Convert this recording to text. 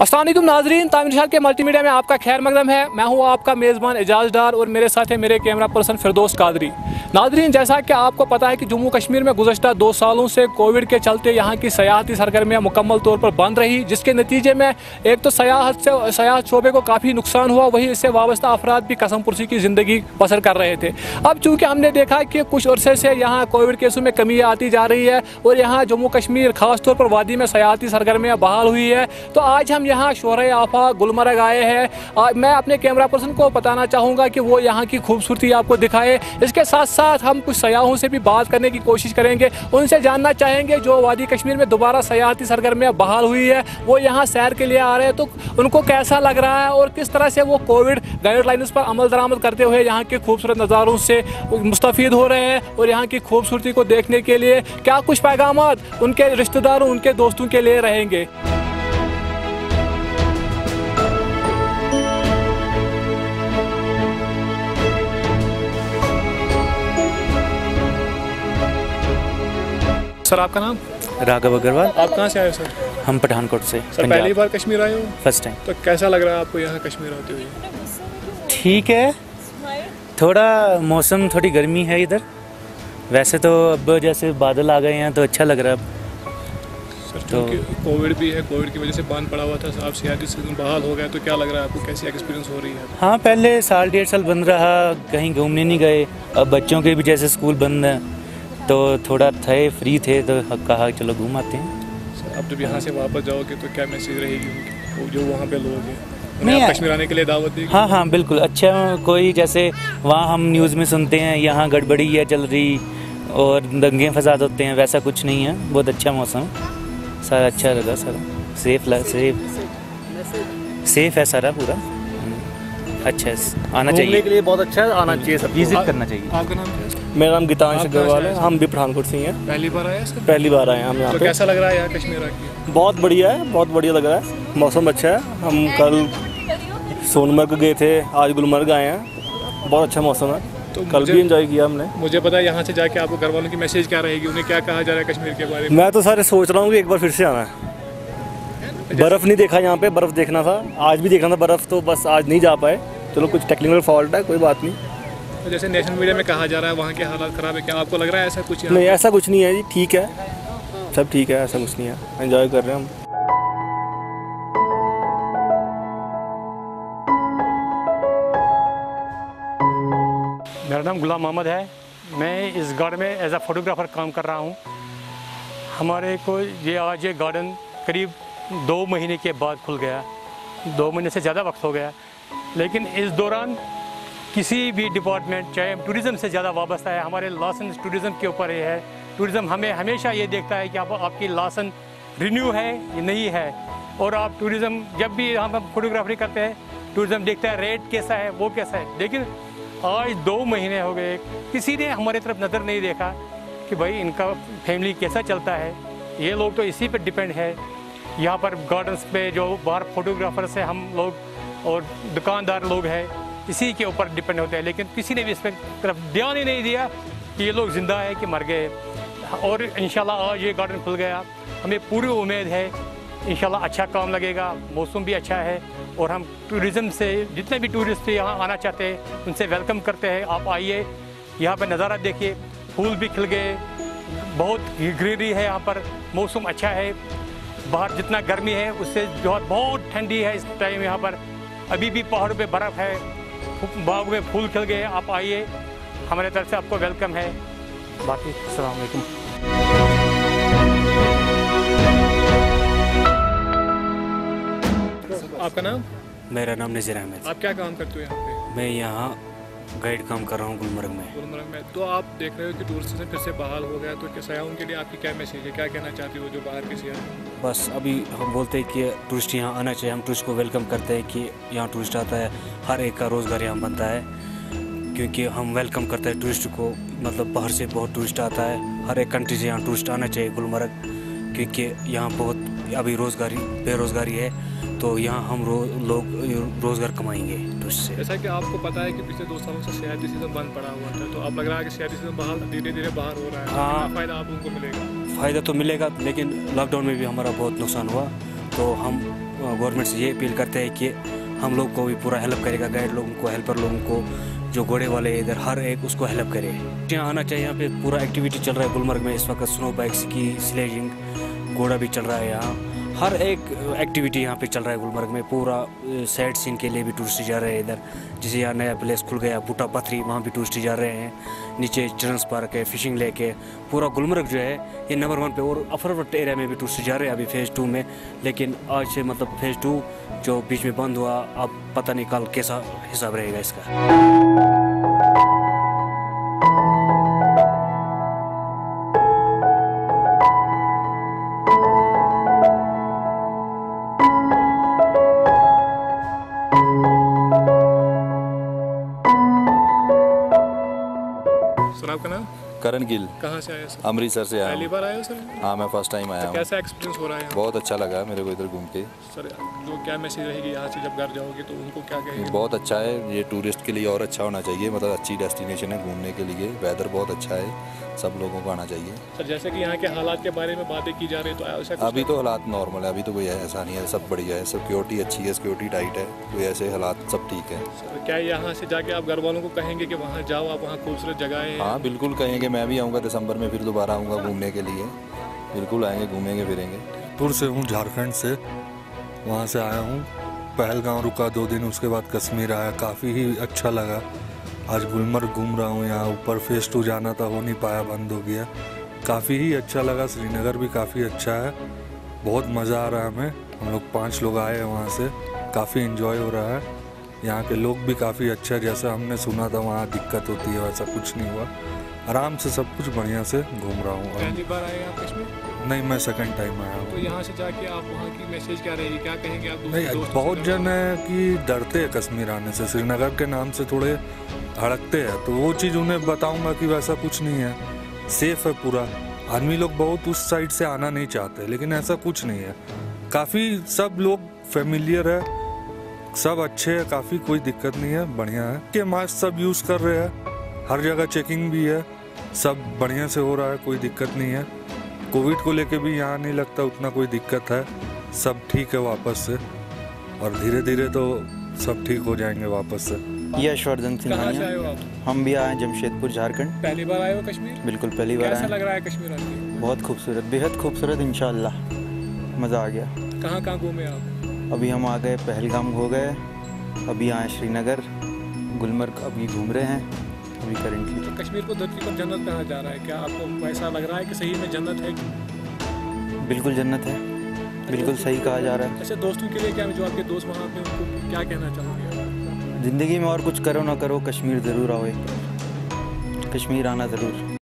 अस्सलाम वालेकुम नाजरीन, तामिर के मल्टीमीडिया में आपका खैर मकदम है। मैं हूं आपका मेज़बान एजाज डार और मेरे साथ है मेरे कैमरा पर्सन फिरदौस कादरी। नाजरीन, जैसा कि आपको पता है कि जम्मू कश्मीर में गुज़श्ता 2 सालों से कोविड के चलते यहाँ की सयाहती सरगर्मियाँ मुकम्मल तौर पर बंद रही, जिसके नतीजे में एक तो सयाहत शोबे को काफ़ी नुकसान हुआ, वही इससे वाबस्ता अफराद भी कसम पुरसी की ज़िंदगी बसर कर रहे थे। अब चूँकि हमने देखा कि कुछ अरसे से यहाँ कोविड केसों में कमी आती जा रही है और यहाँ जम्मू कश्मीर ख़ासतौर पर वादी में सयाहती सरगर्मियाँ बहाल हुई है, तो आज हम यहाँ शोहरे आफा गुलमर्ग आए हैं। मैं अपने कैमरा पर्सन को बताना चाहूँगा कि वो यहाँ की खूबसूरती आपको दिखाए। इसके साथ साथ हम कुछ सयाहों से भी बात करने की कोशिश करेंगे, उनसे जानना चाहेंगे जो वादी कश्मीर में दोबारा सयाहती सरगर्मियाँ बहाल हुई है, वो यहाँ सैर के लिए आ रहे हैं, तो उनको कैसा लग रहा है और किस तरह से वो कोविड गाइडलाइंस पर अमल दरामद करते हुए यहाँ के खूबसूरत नज़ारों से मुस्तफ़ीद हो रहे हैं और यहाँ की खूबसूरती को देखने के लिए क्या कुछ पैगामात उनके रिश्तेदारों, उनके दोस्तों के लिए रहेंगे। सर, आपका नाम? राघव अग्रवाल। आप कहाँ से आए हो सर? हम पठानकोट से। सर, पहली बार कश्मीर आए हो? First time. तो कैसा लग रहा है आपको यहाँ कश्मीर आते हुए? ठीक है, थोड़ा मौसम थोड़ी गर्मी है इधर, वैसे तो अब जैसे बादल आ गए हैं तो अच्छा लग रहा है अब। सर, तो कोविड भी है, कोविड की वजह से बंद पड़ा हुआ था, आप सियाहती सीजन बहाल हो गया, तो क्या लग रहा है आपको, कैसी एक्सपीरियंस हो रही है? हाँ, पहले साल 1.5 साल बंद रहा, कहीं घूमने नहीं गए। अब बच्चों के भी जैसे स्कूल बंद है तो थोड़ा थे फ्री थे तो कहा चलो घूम आते हैं। सर, अब जब यहाँ से वापस जाओगे तो क्या मैसेज रहेगी उनकी, जो वहाँ पे लोग हैं, नहीं आप कश्मीर आने के लिए दावत देगी? हाँ हाँ बिल्कुल। अच्छा, कोई जैसे वहाँ हम न्यूज़ में सुनते हैं यहाँ गड़बड़ी है चल रही और दंगे फसाद होते हैं, वैसा कुछ नहीं है। बहुत अच्छा मौसम, सारा अच्छा लगा, सारा सेफ है सारा पूरा। अच्छा है, आना चाहिए के लिए बहुत अच्छा है, आना चाहिए, सब विजिट करना चाहिए। आपका नाम क्या है? मेरा नाम गीतांश अग्रवाल है, हम भी पठानकोट से ही हैं। पहली बार आए सर? पहली बार आए हैं हम यहाँ तो पे। कैसा लग रहा है यहाँ कश्मीर आके? बहुत बढ़िया है, बहुत बढ़िया लग रहा है, मौसम अच्छा है। हम कल सोनमर्ग गए थे, आज गुलमर्ग आए हैं, बहुत अच्छा मौसम है। तो कल भी एंजॉय किया हमने। मुझे पता है यहाँ से जाके आपको घर वालों की मैसेज क्या रहेगी, उन्हें क्या कहा जा रहा है कश्मीर के बारे में? मैं तो सारे सोच रहा हूँ कि एक बार फिर से आना है। बर्फ़ नहीं देखा यहाँ पे, बर्फ़ देखना था, आज भी देखना था बर्फ़, तो बस आज नहीं जा पाए। चलो कुछ टेक्निकल फॉल्ट है, कोई बात नहीं। तो जैसे नेशनल मीडिया में कहा जा रहा है वहाँ के हालात ख़राब है, क्या आपको लग रहा है ऐसा कुछ? नहीं, ऐसा कुछ नहीं है जी, ठीक है, सब ठीक है, ऐसा कुछ नहीं है, एंजॉय कर रहे हैं हम। मेरा नाम गुलाम मोहम्मद है, मैं इस गार्डन में एज अ फोटोग्राफ़र काम कर रहा हूँ। हमारे को आज ये गार्डन करीब 2 महीने के बाद खुल गया, 2 महीने से ज़्यादा वक्त हो गया, लेकिन इस दौरान किसी भी डिपार्टमेंट चाहे टूरिज़म से ज़्यादा वाबस्ता है, हमारे लाइसेंस टूरिज़म के ऊपर ये है। टूरिज़म हमें हमेशा ये देखता है कि आपकी लाइसेंस रिन्यू है या नहीं है, और आप टूरिज़म जब भी हम फोटोग्राफरी करते हैं टूरिज़म देखता है रेट कैसा है, वो कैसा है। लेकिन आज 2 महीने हो गए, किसी ने हमारे तरफ नज़र नहीं देखा कि भाई इनका फैमिली कैसा चलता है। ये लोग तो इसी पर डिपेंड है। यहाँ पर गार्डन्स पे जो बाहर फोटोग्राफर्स हैं हम लोग और दुकानदार लोग हैं, इसी के ऊपर डिपेंड होते हैं, लेकिन किसी ने भी इस पर तरफ ध्यान ही नहीं दिया कि ये लोग ज़िंदा है कि मर गए। और इंशाल्लाह आज ये गार्डन खुल गया, हमें पूरी उम्मीद है इंशाल्लाह अच्छा काम लगेगा, मौसम भी अच्छा है, और हम टूरिज़म से जितने भी टूरिस्ट यहाँ आना चाहते हैं उनसे वेलकम करते हैं। आप आइए, यहाँ पर नज़ारा देखिए, फूल भी खिल गए, बहुत ग्रीनरी है यहाँ पर, मौसम अच्छा है। बाहर जितना गर्मी है उससे जो बहुत ठंडी है इस टाइम यहाँ पर। अभी भी पहाड़ों पे बर्फ़ है, बाग में फूल खिल गए। आप आइए, हमारे तरफ से आपको वेलकम है। बाकी अस्सलाम वालेकुम। आपका नाम? मेरा नाम नज़ीर अहमद। आप क्या काम करते हो यहाँ पे? मैं यहाँ गाइड काम कर रहा हूँ गुलमर्ग में। गुलमर्ग में। तो आप देख रहे हो कि टूरिस्ट फिर से बहाल हो गया, तो सयाहों के लिए आपकी क्या मैसेज है, क्या कहना चाहती हो जो बाहर के सयाह? बस अभी हम बोलते हैं कि टूरिस्ट यहाँ आना चाहिए, हम टूरिस्ट को वेलकम करते हैं कि यहाँ टूरिस्ट आता है, हर एक का रोज़गार यहाँ बनता है, क्योंकि हम वेलकम करते हैं टूरिस्ट को। मतलब बाहर से बहुत टूरिस्ट आता है, हर एक कंट्री से यहाँ टूरिस्ट आना चाहिए गुलमर्ग, क्योंकि यहाँ बहुत अभी बेरोज़गारी है, तो यहाँ हम लोग रोज़गार कमाएंगे टूरिस्ट से। जैसा कि आपको पता है कि पिछले 2 सालों से सियाहती सीजन बंद पड़ा हुआ था, तो अब लग रहा है कि सियाहती सीजन धीरे धीरे बाहर हो रहा है। हाँ, फ़ायदा आप उनको मिलेगा? फ़ायदा तो मिलेगा, लेकिन लॉकडाउन में भी हमारा बहुत नुकसान हुआ, तो हम गवर्नमेंट से ये अपील करते हैं कि हम लोग को भी पूरा हेल्प करेगा, गाइड लोगों को, हेल्पर लोगों को, जो घोड़े वाले इधर हर एक उसको हेल्प करे। यहाँ आना चाहिए। यहाँ पे पूरा एक्टिविटी चल रहा है गुलमर्ग में इस वक्त, स्नो बाइक्स की, स्लेजिंग, घोड़ा भी चल रहा है यहाँ, हर एक एक्टिविटी यहाँ पे चल रहा है गुलमर्ग में। पूरा साइड सीन के लिए भी टूरिस्ट जा रहे हैं इधर, जैसे यहाँ नया प्लेस खुल गया बूटा पथरी, वहाँ भी टूरिस्ट जा रहे हैं। नीचे चिल्ड्रंस पार्क है, फिशिंग लेक है, पूरा गुलमर्ग जो है ये नंबर 1 पे। और अफरवट एरिया में भी टूरिस्ट जा रहे हैं अभी फेज़ 2 में, लेकिन आज से मतलब फेज़ 2 जो बीच में बंद हुआ, अब पता नहीं कल कैसा हिसाब रहेगा इसका। सर आपका नाम? करण गिल। कहाँ से आए सर? अमृतसर से आया पहली हूँ। बार आए हो सर? हाँ, मैं फर्स्ट टाइम आया हूँ। कैसा एक्सपीरियंस हो रहा है यहाँ? बहुत अच्छा लगा मेरे को इधर घूम के। सर जो क्या मैसेज रहेगी यहाँ से जब घर जाओगे तो उनको क्या कहेंगे? बहुत अच्छा है, ये टूरिस्ट के लिए और अच्छा होना चाहिए, मतलब अच्छी डेस्टिनेशन है घूमने के लिए, वेदर बहुत अच्छा है, सब लोगों को आना चाहिए। सर जैसे कि यहाँ के हालात के बारे में बातें की जा रही है, तो ऐसा कुछ अभी तो हालात नॉर्मल है, अभी तो कोई ऐसा नहीं है, सब बढ़िया है, सिक्योरिटी अच्छी है, सिक्योरिटी टाइट है, कोई ऐसे हालात सब ठीक है। सर क्या यहाँ से जाके आप घर वालों को कहेंगे कि वहाँ जाओ, आप वहाँ खूबसूरत जगह है? हाँ बिल्कुल कहेंगे, मैं भी आऊँगा दिसंबर में, फिर दोबारा आऊँगा घूमने के लिए, बिल्कुल आएँगे, घूमेंगे फिरेंगे। पुर से हूँ, झारखंड से, वहाँ से आया हूँ। पहलगांव रुका 2 दिन, उसके बाद कश्मीर आया, काफ़ी ही अच्छा लगा। आज गुलमर्ग घूम रहा हूँ, यहाँ ऊपर फेज़ 2 जाना था, हो नहीं पाया, बंद हो गया। काफ़ी ही अच्छा लगा। श्रीनगर भी काफ़ी अच्छा है, बहुत मज़ा आ रहा है हमें। हम लोग 5 लोग आए हैं वहाँ से, काफ़ी इन्जॉय हो रहा है। यहाँ के लोग भी काफ़ी अच्छा, जैसा हमने सुना था वहाँ दिक्कत होती है वैसा कुछ नहीं हुआ, आराम से सब कुछ बढ़िया से घूम रहा हूँ। पहली बार आए आप कश्मीर? नहीं, मैं सेकंड टाइम आया हूँ। तो यहाँ से जाके आप वहाँ की मैसेज क्या रहेगी, क्या कहेंगे आप? नहीं, बहुत जन है कि डरते हैं कश्मीर आने से, श्रीनगर के नाम से थोड़े हड़कते हैं, तो वो चीज़ उन्हें बताऊंगा कि वैसा कुछ नहीं है, सेफ है पूरा। आदमी लोग बहुत उस साइड से आना नहीं चाहते, लेकिन ऐसा कुछ नहीं है, काफ़ी सब लोग फेमिलियर है, सब अच्छे हैं, काफ़ी कोई दिक्कत नहीं है, बढ़िया है। के मास्क सब यूज़ कर रहे हैं, हर जगह चेकिंग भी है, सब बढ़िया से हो रहा है, कोई दिक्कत नहीं है। कोविड को लेके भी यहाँ नहीं लगता उतना कोई दिक्कत है, सब ठीक है वापस से, और धीरे धीरे तो सब ठीक हो जाएंगे वापस से। यशवर्धन कहाँ से आए हो आप? हम भी आए जमशेदपुर, झारखंड। पहली बार आए हो कश्मीर? बिल्कुल पहली बार कैसा आए। लग रहा है कश्मीर आपको? बहुत खूबसूरत, बेहद खूबसूरत, इंशाल्लाह मज़ा आ गया। कहाँ कहाँ घूमे आप? अभी हम आ गए, पहलगाम हो गए, अभी आए श्रीनगर, गुलमर्ग अभी घूम रहे हैं अभी करेंटली। तो कश्मीर को धरती पर जन्नत कहा जा रहा है, क्या आपको ऐसा लग रहा है कि सही में जन्नत है? बिल्कुल जन्नत है, बिल्कुल सही कहा जा रहा है। ऐसे दोस्तों के लिए क्या, जो आपके दोस्त वहाँ पे, उनको क्या कहना चाहोगे? ज़िंदगी में और कुछ करो ना करो, कश्मीर ज़रूर आओ, एक बार कश्मीर आना ज़रूर।